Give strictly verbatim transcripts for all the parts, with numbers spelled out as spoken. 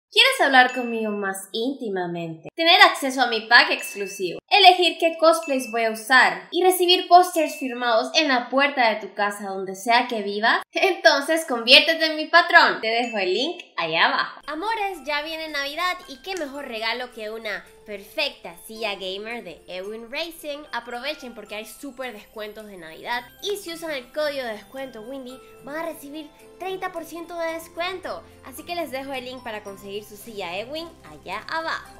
¿Quieres hablar conmigo más íntimamente? Tener acceso a mi pack exclusivo, elegir qué cosplays voy a usar y recibir pósters firmados en la puerta de tu casa donde sea que vivas? Entonces conviértete en mi patrón. Te dejo el link allá abajo. Amores, ya viene Navidad y qué mejor regalo que una perfecta silla gamer de Ewin Racing. Aprovechen porque hay súper descuentos de Navidad y si usan el código de descuento Windy van a recibir treinta por ciento de descuento. Así que les dejo el link para conseguir su silla Ewin allá abajo.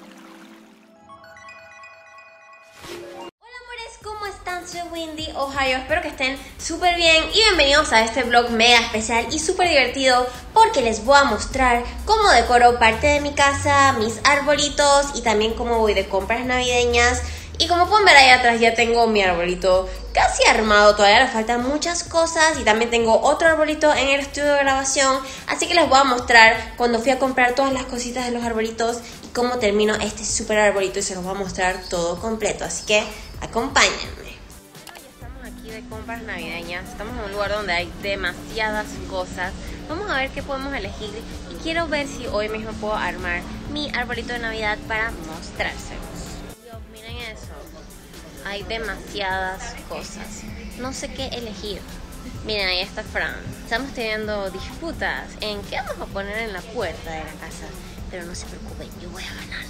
Hola amores, ¿cómo están? Soy Windy, Ohio, espero que estén súper bien y bienvenidos a este vlog mega especial y súper divertido porque les voy a mostrar cómo decoro parte de mi casa, mis arbolitos y también cómo voy de compras navideñas. Y como pueden ver ahí atrás ya tengo mi arbolito casi armado, todavía le faltan muchas cosas y también tengo otro arbolito en el estudio de grabación, así que les voy a mostrar cuando fui a comprar todas las cositas de los arbolitos y cómo termino este súper arbolito y se los voy a mostrar todo completo, así que acompáñenme. Ya estamos aquí de compras navideñas, estamos en un lugar donde hay demasiadas cosas, vamos a ver qué podemos elegir y quiero ver si hoy mismo puedo armar mi arbolito de Navidad para mostrárselos. Miren eso, hay demasiadas cosas, no sé qué elegir. Miren, ahí está Fran. Estamos teniendo disputas en qué vamos a poner en la puerta de la casa, pero no se preocupen, yo voy a ganar.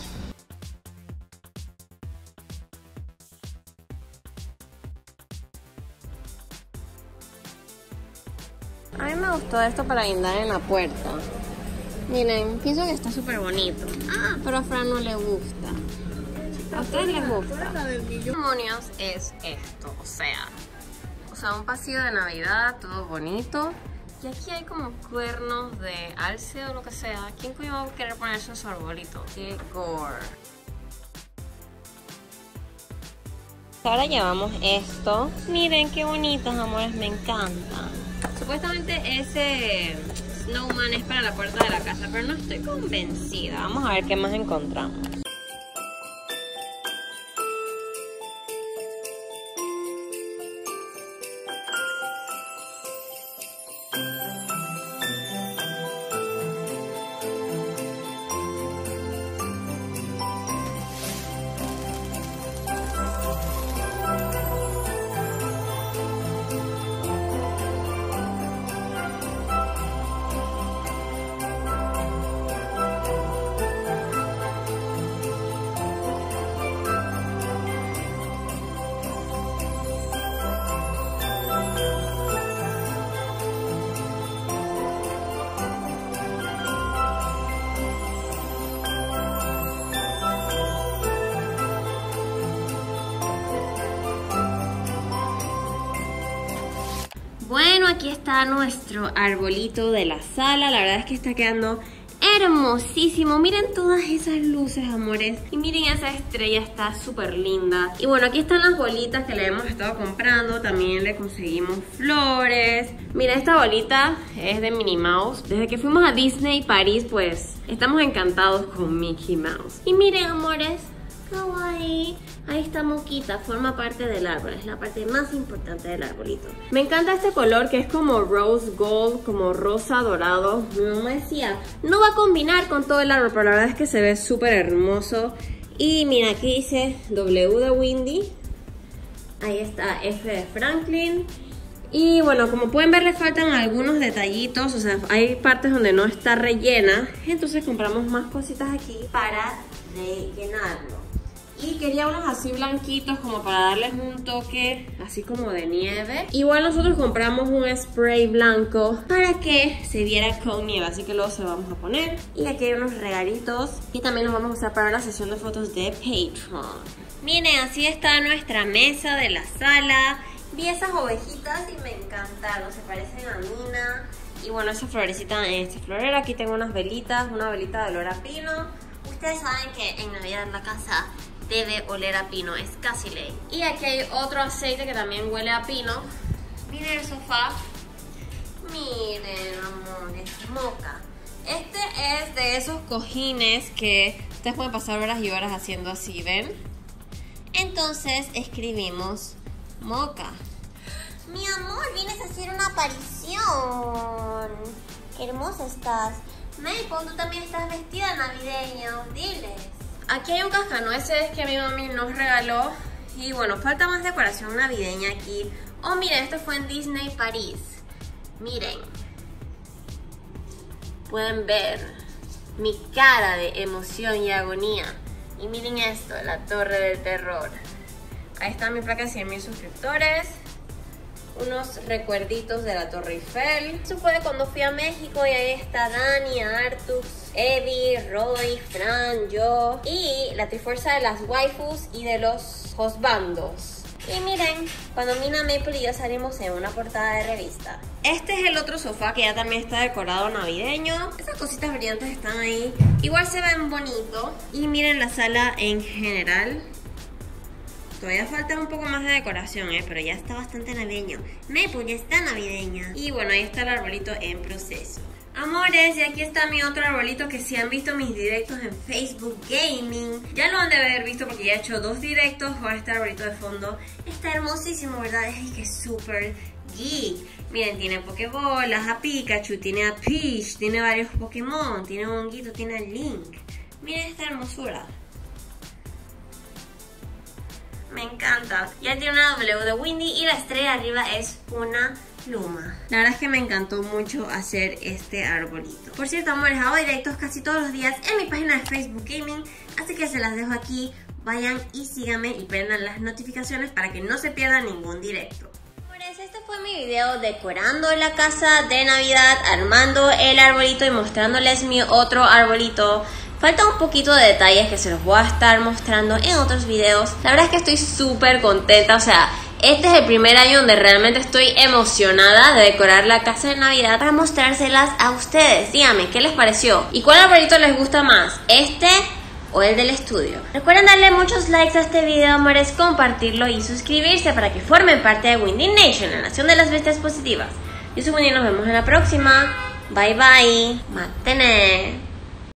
A mí me gustó esto para guindar en la puerta. Miren, pienso que está súper bonito. Ah, pero a Fran no le gusta. ¿A ustedes les gusta? ¿Qué demonios es esto? O sea, o sea, un pasillo de Navidad, todo bonito. Y aquí hay como cuernos de alce o lo que sea. ¿Quién coño va a querer ponerse en su arbolito? ¡Qué gore! Ahora llevamos esto. Miren qué bonitos, amores, me encantan. Supuestamente ese snowman es para la puerta de la casa, pero no estoy convencida. Vamos a ver qué más encontramos. Bueno, aquí está nuestro arbolito de la sala. La verdad es que está quedando hermosísimo. Miren todas esas luces, amores. Y miren esa estrella, está súper linda. Y bueno, aquí están las bolitas que le hemos estado comprando. También le conseguimos flores. Mira, esta bolita es de Minnie Mouse. Desde que fuimos a Disney París, pues estamos encantados con Mickey Mouse. Y miren, amores, kawaii. Ahí está Moquita, forma parte del árbol, es la parte más importante del arbolito. Me encanta este color que es como rose gold, como rosa dorado. Mi mamá decía, no va a combinar con todo el árbol, pero la verdad es que se ve súper hermoso. Y mira, aquí dice W de Windy. Ahí está F de Franklin. Y bueno, como pueden ver le faltan algunos detallitos, o sea, hay partes donde no está rellena. Entonces compramos más cositas aquí para rellenarlo. Y quería unos así blanquitos como para darles un toque así como de nieve. Igual nosotros compramos un spray blanco para que se viera con nieve, así que luego se lo vamos a poner. Y aquí hay unos regalitos y también los vamos a usar para la sesión de fotos de Patreon. Miren, así está nuestra mesa de la sala. Vi esas ovejitas y me encantaron, se parecen a Nina. Y bueno, esa florecita en este florero. Aquí tengo unas velitas, una velita de olor a pino. Ustedes saben que en Navidad en la casa debe oler a pino, es casi ley. Y aquí hay otro aceite que también huele a pino. Miren el sofá. Miren, amores, moca. Este es de esos cojines que ustedes pueden pasar horas y horas haciendo así, ¿ven? Entonces escribimos moca. Mi amor, vienes a hacer una aparición. Qué hermosa estás. Maple, tú también estás vestida navideño, diles. Aquí hay un cascanueces que mi mami nos regaló. Y bueno, falta más decoración navideña aquí. Oh, miren, esto fue en Disney París. Miren. Pueden ver mi cara de emoción y agonía. Y miren esto, la Torre del Terror. Ahí está mi placa de cien mil suscriptores. Unos recuerditos de la Torre Eiffel. Eso fue de cuando fui a México y ahí está Dani, Artux, Eddie, Roy, Fran, yo y la trifuerza de las waifus y de los husbandos. Y miren, cuando Mina, Maple y yo salimos en una portada de revista. Este es el otro sofá que ya también está decorado navideño. Esas cositas brillantes están ahí. Igual se ven bonitos. Y miren la sala en general. Todavía falta un poco más de decoración, ¿eh? Pero ya está bastante navideño. Maple ya está navideña. Y bueno, ahí está el arbolito en proceso. Amores, y aquí está mi otro arbolito que si han visto mis directos en Facebook Gaming, ya lo han de haber visto porque ya he hecho dos directos con este arbolito de fondo. Está hermosísimo, ¿verdad? Es que es súper geek. Miren, tiene Pokébolas, a Pikachu, tiene a Peach, tiene varios Pokémon, tiene un honguito, tiene a Link. Miren esta hermosura. Me encanta. Ya tiene una W de Windy y la estrella arriba es una pluma. La verdad es que me encantó mucho hacer este arbolito. Por cierto, amores, hago directos casi todos los días en mi página de Facebook Gaming, así que se las dejo aquí. Vayan y síganme y prendan las notificaciones para que no se pierdan ningún directo. Amores, este fue mi video decorando la casa de Navidad, armando el arbolito y mostrándoles mi otro arbolito. Falta un poquito de detalles que se los voy a estar mostrando en otros videos. La verdad es que estoy súper contenta, o sea, este es el primer año donde realmente estoy emocionada de decorar la casa de Navidad para mostrárselas a ustedes. Díganme, ¿qué les pareció? ¿Y cuál arbolito les gusta más? ¿Este o el del estudio? Recuerden darle muchos likes a este video, amores, compartirlo y suscribirse para que formen parte de Windy Nation, la nación de las bestias positivas. Yo soy Windy y nos vemos en la próxima. Bye bye. Matene.